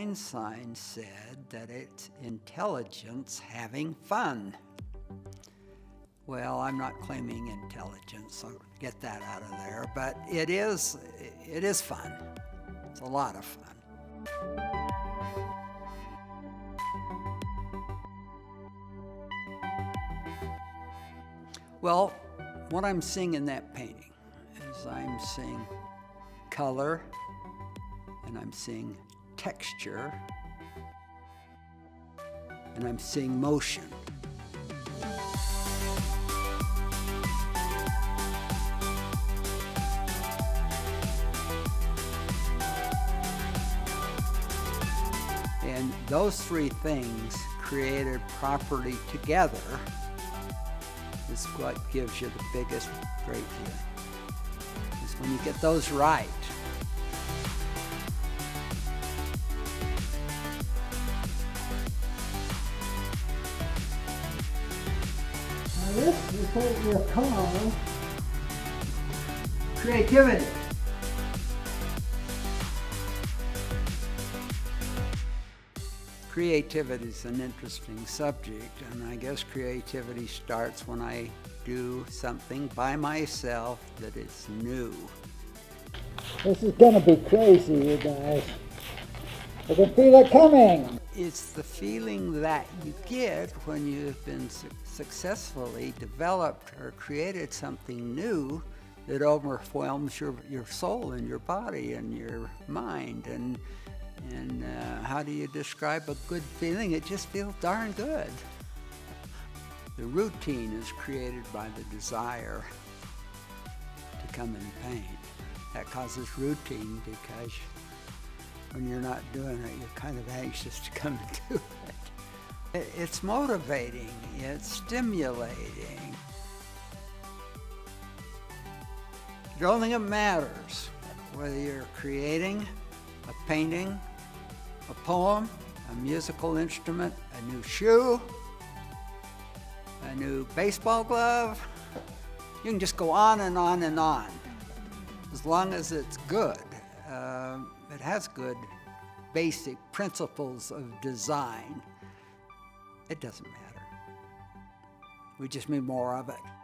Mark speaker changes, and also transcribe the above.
Speaker 1: Einstein said that it's intelligence having fun. Well, I'm not claiming intelligence, so get that out of there, but it is fun. It's a lot of fun. Well, what I'm seeing in that painting is I'm seeing color, and I'm seeing texture, and I'm seeing motion. And those three things created properly together is what gives you the biggest great feeling. Is when you get those right.
Speaker 2: Now this is what you call
Speaker 1: Creativity. Creativity is an interesting subject, and I guess creativity starts when I do something by myself that is new.
Speaker 2: This is gonna be crazy, you guys. I can feel it coming.
Speaker 1: It's the feeling that you get when you've been successfully developed or created something new that overwhelms your soul and your body and your mind. And how do you describe a good feeling? It just feels darn good. The routine is created by the desire to come and paint. That causes routine because when you're not doing it, you're kind of anxious to come and do it. It's motivating, it's stimulating. I don't think it matters whether you're creating a painting, a poem, a musical instrument, a new shoe, a new baseball glove. You can just go on and on and on. As long as it's good, it has good basic principles of design, it doesn't matter. We just need more of it.